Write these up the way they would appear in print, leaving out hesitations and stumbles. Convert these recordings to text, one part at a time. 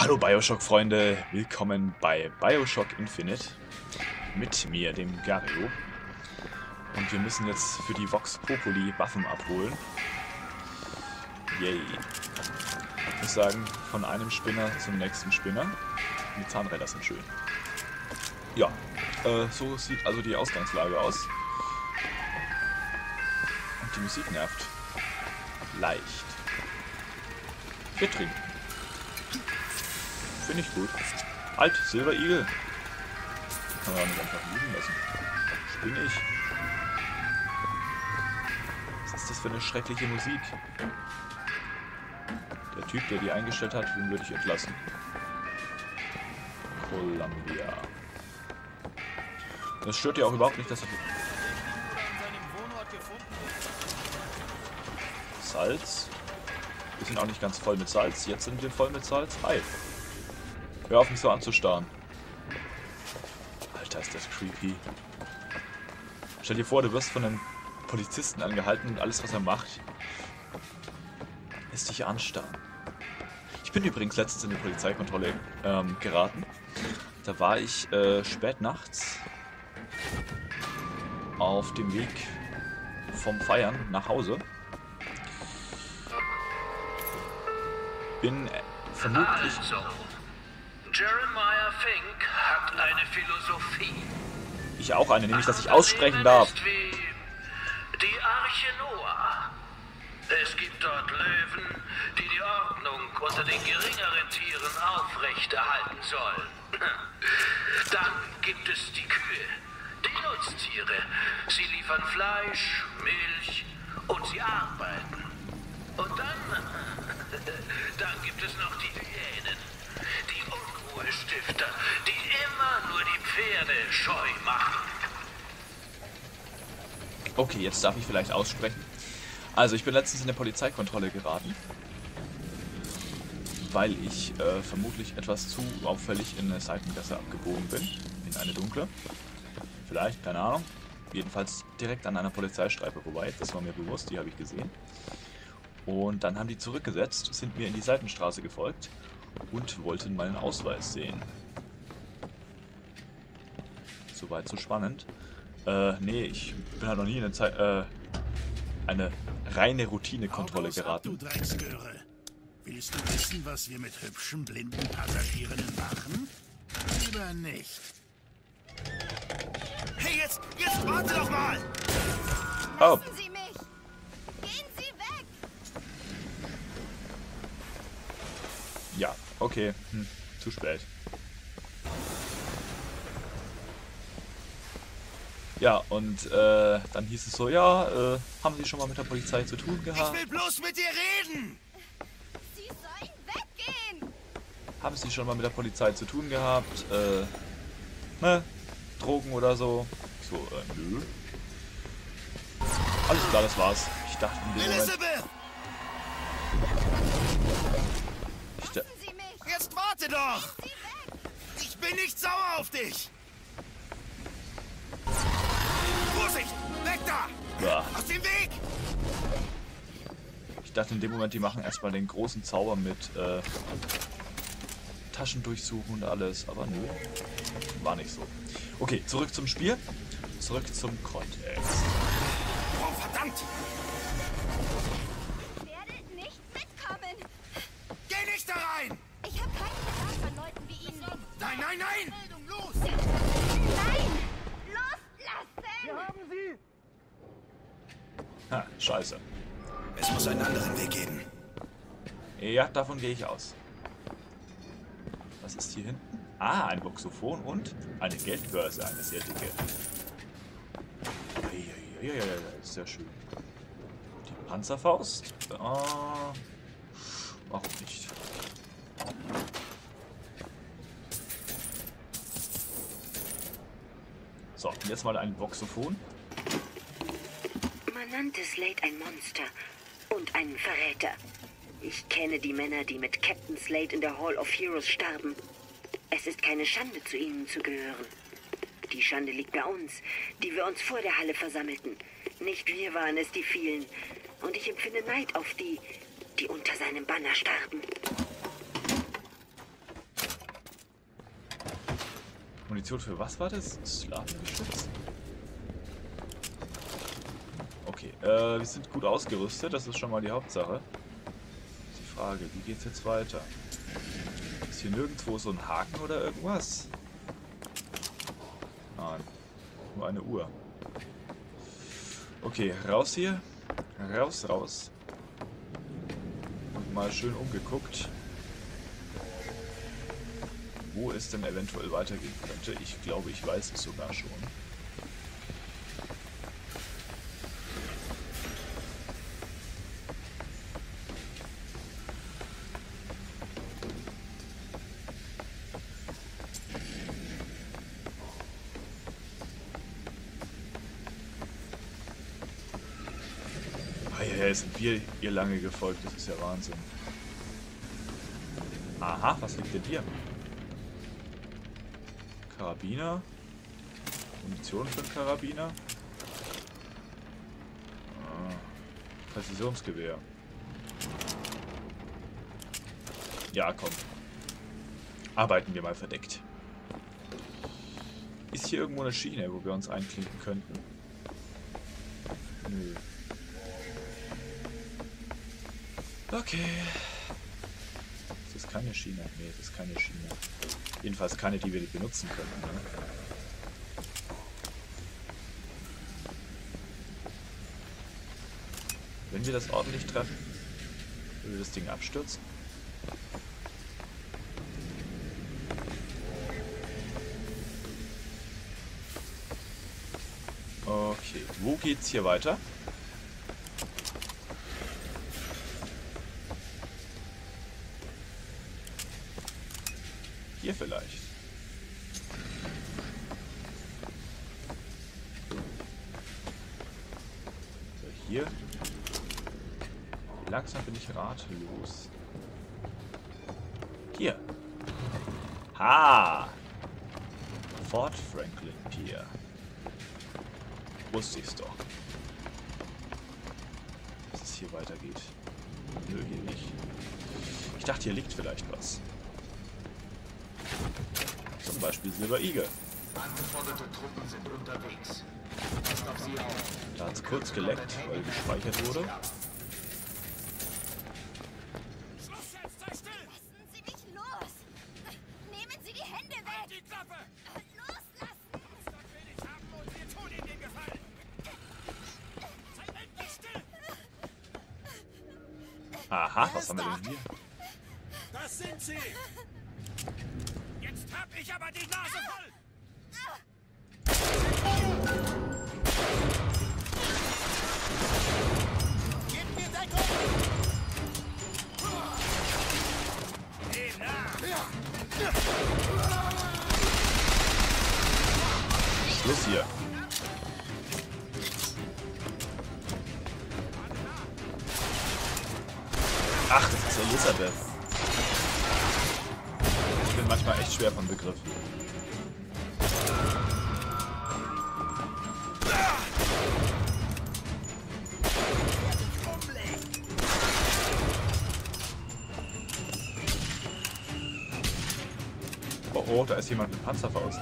Hallo Bioshock-Freunde, willkommen bei Bioshock Infinite mit mir, dem Gario. Und wir müssen jetzt für die Vox Populi Waffen abholen. Yay. Ich muss sagen, von einem Spinner zum nächsten Spinner. Die Zahnräder sind schön. Ja, so sieht also die Ausgangslage aus. Und die Musik nervt. Leicht. Wir trinken. Finde ich gut. Alt, Silberigel. Kann man auch nicht einfach liegen lassen. Spinne ich. Was ist das für eine schreckliche Musik? Der Typ, der die eingestellt hat, den würde ich entlassen. Columbia. Das stört ja auch überhaupt nicht, dass er... Salz. Wir sind auch nicht ganz voll mit Salz. Jetzt sind wir voll mit Salz. Hi. Hör auf, mich so anzustarren. Alter, ist das creepy. Stell dir vor, du wirst von einem Polizisten angehalten und alles, was er macht, ist dich anstarren. Ich bin übrigens letztens in die Polizeikontrolle geraten. Da war ich spät nachts auf dem Weg vom Feiern nach Hause. Bin vermutlich... Also, Jeremiah Fink hat eine Philosophie. Ich auch eine, nämlich, dass ich aussprechen darf. Ist wie die Arche Noah. Es gibt dort Löwen, die die Ordnung unter den geringeren Tieren aufrechterhalten sollen. Dann gibt es die Kühe, die Nutztiere. Sie liefern Fleisch, Milch und sie arbeiten. Und dann gibt es noch die Hyänen, die Unruhestifter, die immer nur die Pferde scheu machen. Okay, jetzt darf ich vielleicht aussprechen. Also, ich bin letztens in eine Polizeikontrolle geraten, weil ich vermutlich etwas zu auffällig in eine Seitengasse abgebogen bin, in eine dunkle. Vielleicht, keine Ahnung. Jedenfalls direkt an einer Polizeistreife vorbei, das war mir bewusst, die habe ich gesehen. Und dann haben die zurückgesetzt, sind mir in die Seitenstraße gefolgt und wollten meinen Ausweis sehen. Soweit so spannend. Nee, ich bin halt noch nie in eine reine Routinekontrolle geraten. Du Drecksgöre. Willst du wissen, was wir mit hübschen, blinden Passagierinnen machen? Lieber nicht. Hey, jetzt warte doch mal! Oh. Lassen Sie mich! Gehen Sie weg! Ja, okay. Zu spät. Ja, und dann hieß es so, ja, haben Sie schon mal mit der Polizei zu tun gehabt? Ich will bloß mit dir reden! Sie sollen weggehen! Haben Sie schon mal mit der Polizei zu tun gehabt? Ne? Drogen oder so? So, nö. Alles klar, das war's. Ich dachte in dem Moment... Elizabeth! Lassen Sie mich! Jetzt warte doch! Gehen Sie weg! Ich bin nicht sauer auf dich! Vorsicht! Weg da! Ja. Aus dem Weg! Ich dachte in dem Moment, die machen erstmal den großen Zauber mit Taschen durchsuchen und alles, aber nö. War nicht so. Okay, zurück zum Spiel. Zurück zum Kontext. Oh, verdammt! Ich werde nicht mitkommen! Geh nicht da rein! Ich habe keinen Bedarf an Leuten wie Ihnen! Nein, nein, nein! Los! Nein! Loslassen! Ha, scheiße. Es muss einen anderen Weg geben. Ja, davon gehe ich aus. Was ist hier hinten? Ah, ein Voxophon und eine Geldbörse, eine sehr dicke. Ja, sehr schön. Die Panzerfaust? Warum nicht? So, und jetzt mal ein Voxophon. Man nannte Slade ein Monster und einen Verräter. Ich kenne die Männer, die mit Captain Slade in der Hall of Heroes starben. Es ist keine Schande, zu ihnen zu gehören. Die Schande liegt bei uns, die wir uns vor der Halle versammelten. Nicht wir waren es, die fielen. Und ich empfinde Neid auf die, die unter seinem Banner starben. Munition für was war das? Slavengeschütz? Okay, wir sind gut ausgerüstet, das ist schon mal die Hauptsache. Die Frage, wie geht's jetzt weiter? Ist hier nirgendwo so ein Haken oder irgendwas? Nein, nur eine Uhr. Okay, raus hier. Raus, raus. Und mal schön umgeguckt, wo es denn eventuell weitergehen könnte. Ich glaube, ich weiß es sogar schon. Ja, sind wir ihr lange gefolgt, das ist ja Wahnsinn. Aha, was liegt denn hier? Karabiner. Munition für den Karabiner. Präzisionsgewehr. Ja, komm. Arbeiten wir mal verdeckt. Ist hier irgendwo eine Schiene, wo wir uns einklinken könnten? Nö. Okay. Das ist keine Schiene. Nee, das ist keine Schiene. Jedenfalls keine, die wir benutzen können. Ne? Wenn wir das ordentlich treffen, würde das Ding abstürzen. Okay, wo geht's hier weiter? Hier vielleicht. So, hier. Langsam bin ich ratlos. Hier. Ha! Fort Franklin Pier. Wusste ich's doch. Dass es hier weitergeht. Nö, hier nicht. Ich dachte, hier liegt vielleicht was. Zum Beispiel Silver Eagle. Angeforderte Truppen sind unterwegs. Passt auf sie auf. Da hat es kurz geleckt, weil gespeichert wurde. Schluss jetzt, sei still! Lassen Sie mich los! Nehmen Sie die Hände weg! Die Klappe! Loslassen! Russland will dich haben und wir tun ihm den Gefallen! Sei endlich still! Aha, was haben wir denn hier? Das sind sie! Jetzt hab ich aber die Nase voll! Gib mir Deckung! Geh nach! Schluss hier. Ach, das ist Elisabeth. Ich bin manchmal echt schwer von Begriffen. Oh, oh, da ist jemand mit Panzerfaust.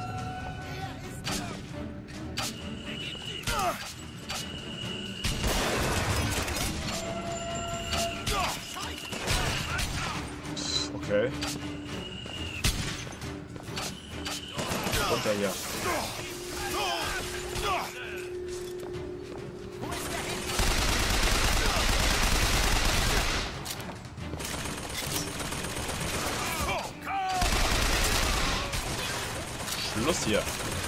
Okay. Runter hier. Schluss hier.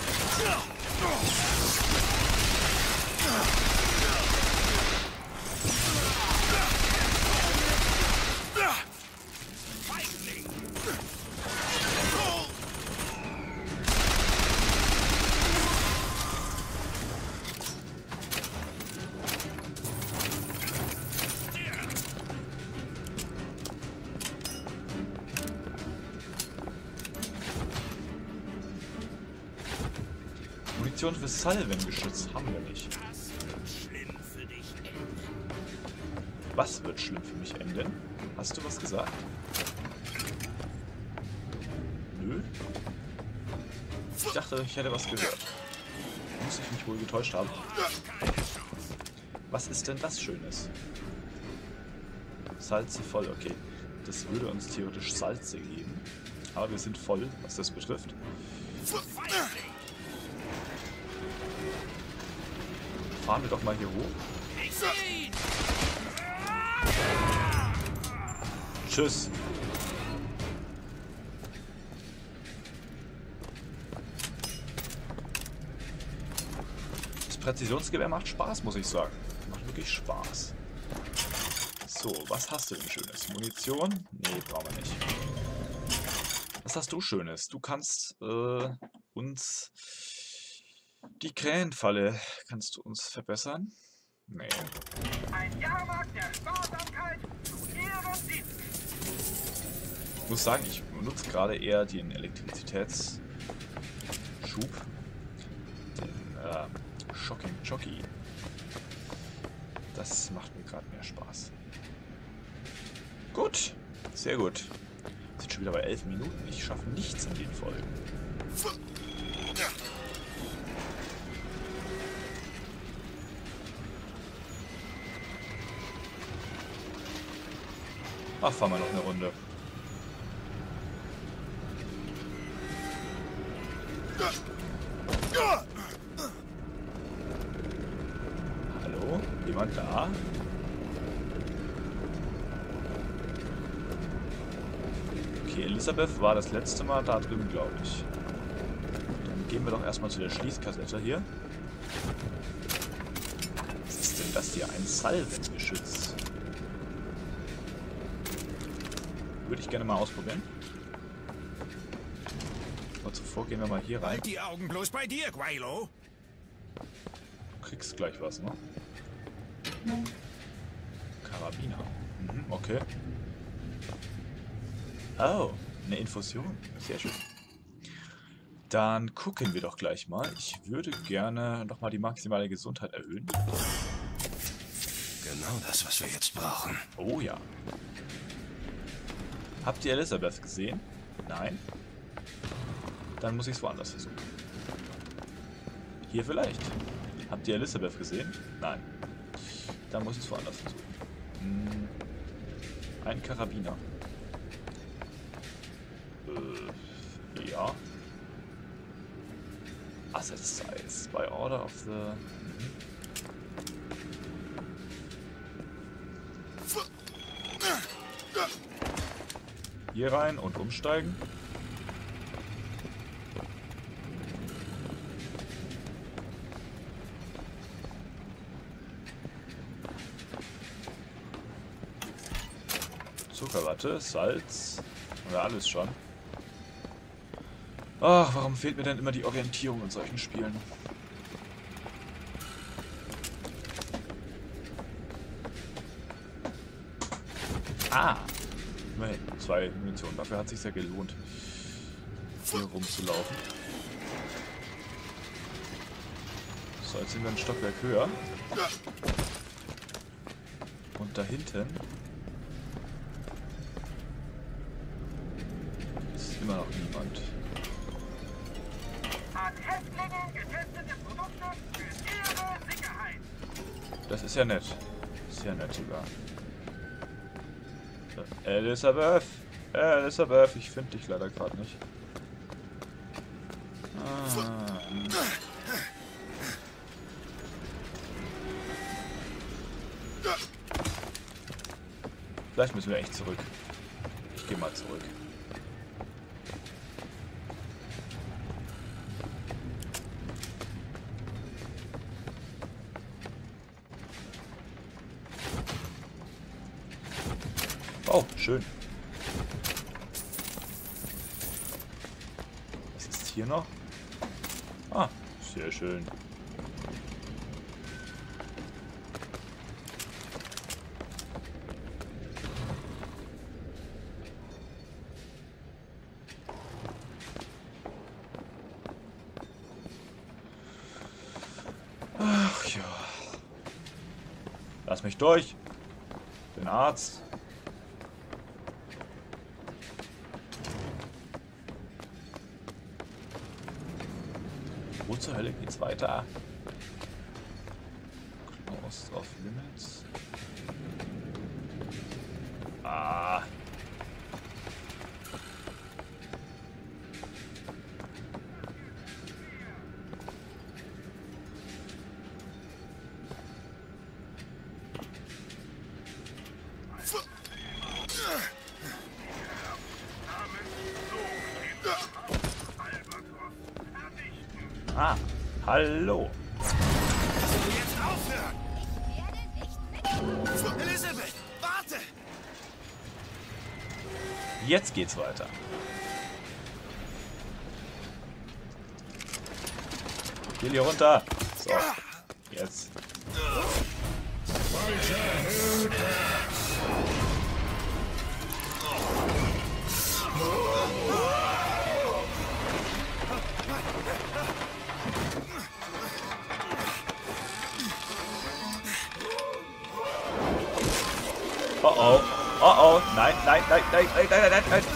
Munition für Salvengeschütz haben wir nicht. Was wird schlimm für mich enden? Hast du was gesagt? Nö. Ich dachte, ich hätte was gehört. Muss ich mich wohl getäuscht haben. Was ist denn das Schönes? Salze voll, okay. Das würde uns theoretisch Salze geben. Aber wir sind voll, was das betrifft. Fahren wir doch mal hier hoch. Tschüss. Das Präzisionsgewehr macht Spaß, muss ich sagen. Macht wirklich Spaß. So, was hast du denn Schönes? Munition? Nee, brauchen wir nicht. Was hast du Schönes? Du kannst uns die Krähenfalle kannst du uns verbessern? Nee. Ein Jahrmarkt der Sparsamkeit zu Ihrem Dienst. Ich muss sagen, ich benutze gerade eher den Elektrizitätsschub. Den Shocking Jockey. Das macht mir gerade mehr Spaß. Gut, sehr gut. Wir sind schon wieder bei 11 Minuten. Ich schaffe nichts in den Folgen. Ach, fahren wir noch eine Runde. Hallo? Jemand da? Okay, Elisabeth war das letzte Mal da drüben, glaube ich. Dann gehen wir doch erstmal zu der Schließkassette hier. Was ist denn das hier? Ein Salvengeschütz. Würde ich gerne mal ausprobieren. Aber zuvor gehen wir mal hier rein. Halt die Augen bloß bei dir, Quilo. Du kriegst gleich was, ne? Karabiner. Mhm, okay. Oh, eine Infusion. Sehr schön. Dann gucken wir doch gleich mal. Ich würde gerne nochmal die maximale Gesundheit erhöhen. Genau das, was wir jetzt brauchen. Oh ja. Habt ihr Elisabeth gesehen? Nein? Dann muss ich es woanders versuchen. Hier vielleicht. Habt ihr Elisabeth gesehen? Nein. Dann muss ich es woanders versuchen. Ein Karabiner. Ja. Asset Size. By Order of the... Hier rein und umsteigen. Zuckerwatte, Salz. Oder alles schon. Ach, warum fehlt mir denn immer die Orientierung in solchen Spielen? Ah! Immerhin, 2 Munition. Dafür hat es sich ja gelohnt, hier rumzulaufen. So, jetzt sind wir ein Stockwerk höher. Und da hinten ist immer noch niemand. An Häftlinge getestete Produkte für Ihre Sicherheit. Das ist ja nett. Sehr nett sogar. Elisabeth! Elisabeth! Ich finde dich leider gerade nicht. Ah. Vielleicht müssen wir echt zurück. Ich gehe mal zurück. Oh, schön. Was ist hier noch? Ah, sehr schön. Ach ja. Lass mich durch. Ich bin Arzt. Wo zur Hölle geht's weiter? Closed off limits. Ah. Ah, hallo. Kannst du jetzt aufhören? Ich werde nicht mit. Elisabeth, warte! Jetzt geht's weiter. Geh hier runter. So, jetzt. Oh oh, oh oh, nein, nein, nein, nein, nein, nein, nein, nein.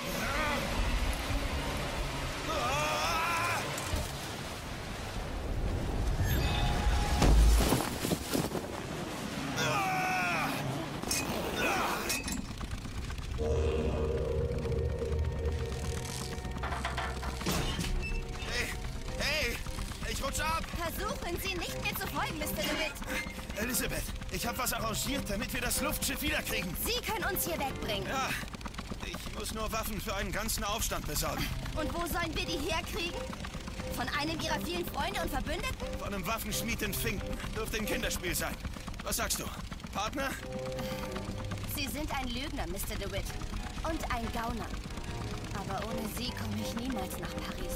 Hey, ich rutsche ab! Versuchen Sie nicht mir zu folgen, Mr. DeWitt. Elisabeth, ich habe was arrangiert, damit wir das Luftschiff wiederkriegen. Sie können uns hier wegbringen. Ja, ich muss nur Waffen für einen ganzen Aufstand besorgen. Und wo sollen wir die herkriegen? Von einem Ihrer vielen Freunde und Verbündeten? Von einem Waffenschmied in Finken. Dürfte ein Kinderspiel sein. Was sagst du? Partner? Sie sind ein Lügner, Mr. DeWitt. Und ein Gauner. Aber ohne Sie komme ich niemals nach Paris.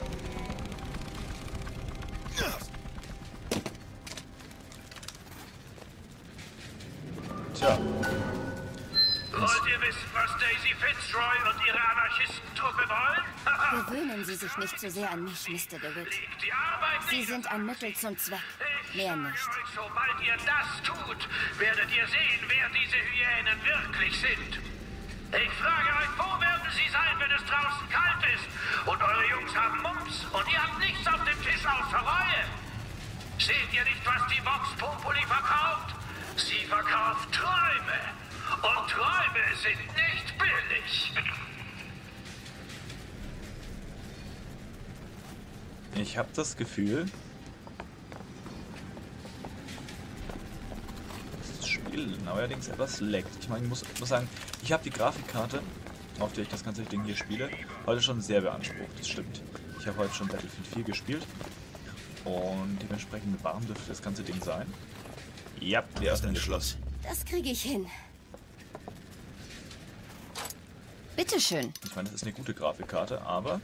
Tja, Wollt ihr wissen, was Daisy Fitzroy und ihre Anarchistentruppe wollen? Gewöhnen Sie sich nicht so sehr an mich, Mr. DeWitt. Legt die Arbeit Sie nieder. sind ein Mittel zum Zweck. Ich Mehr sage nicht. euch, sobald ihr das tut, werdet ihr sehen, wer diese Hyänen wirklich sind. Ich frage euch, wo werden sie sein, wenn es draußen kalt ist? Und eure Jungs haben Mumps und ihr habt nichts auf dem Tisch außer Reue. Seht ihr nicht, was die Vox Populi verkauft? Sie verkauft Träume. Und Träume sind nicht billig. ich habe das Gefühl, dass das Spiel neuerdings etwas laggt. Ich meine, ich muss sagen, ich habe die Grafikkarte, auf der ich das ganze Ding hier spiele, heute schon sehr beansprucht. Das stimmt. Ich habe heute schon Battlefield 4 gespielt und dementsprechend warm dürfte das ganze Ding sein. Ja, wir öffnen das Schloss. Das kriege ich hin. Bitteschön. Ich meine, das ist eine gute Grafikkarte, aber...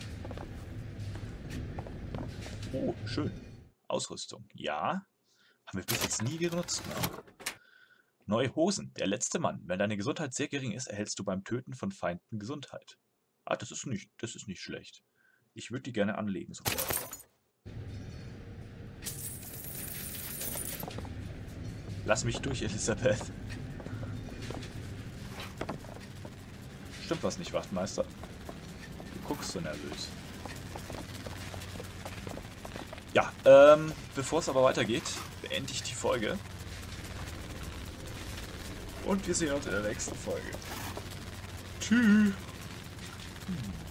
Oh, schön. Ausrüstung. Ja. Haben wir bis jetzt nie genutzt. Ne? Neue Hosen. Der letzte Mann. Wenn deine Gesundheit sehr gering ist, erhältst du beim Töten von Feinden Gesundheit. Ah, das ist nicht schlecht. Ich würde die gerne anlegen sofort. Lass mich durch, Elisabeth. Stimmt was nicht, Wachtmeister? Du guckst so nervös. Ja, bevor es aber weitergeht, beende ich die Folge. Und wir sehen uns in der nächsten Folge. Tschüss.